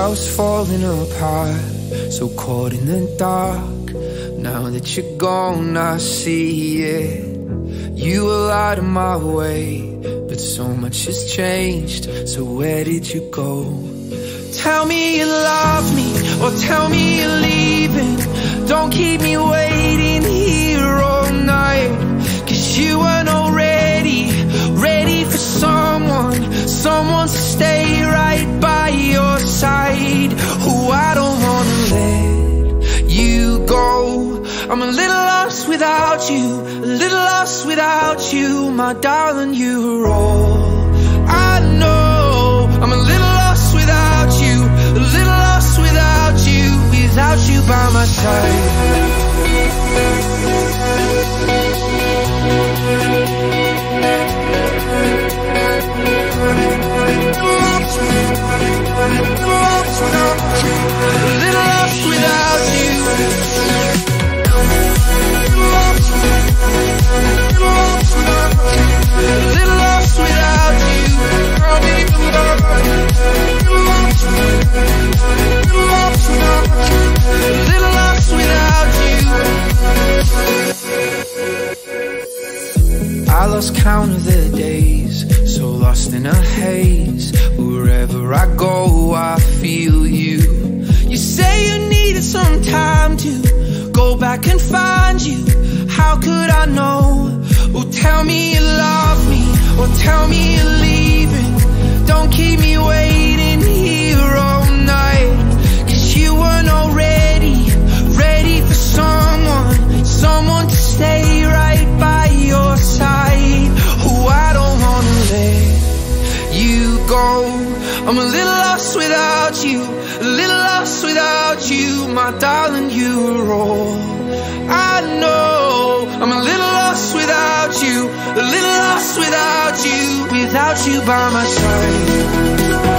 was falling apart, so caught in the dark. Now that you're gone, I see it. You were out of my way, but so much has changed. So where did you go? Tell me you love me, or tell me you're leaving. Don't keep me waiting here all night, 'cause you weren't already ready for someone to stay right by your side. Oh, I don't wanna let you go. I'm a little lost without you, a little lost without you. My darling, you were all I know. I'm a little lost without you, a little lost without you, without you by my side. A little lost without you. A little lost without you. A little lost without you. I lost count of the days, so lost in a haze. Wherever I go, I feel you. You say you needed some time to go back and find you. How could I know? Oh, tell me you love me, or tell me you're leaving. Don't keep me waiting here all night, 'cause you weren't already ready for someone to stay right by your side. Oh, I don't wanna let you go. I'm a little lost without you, a little lost without you. My darling, you were all I know. I'm a little lost without you, a little lost without you, without you by my side.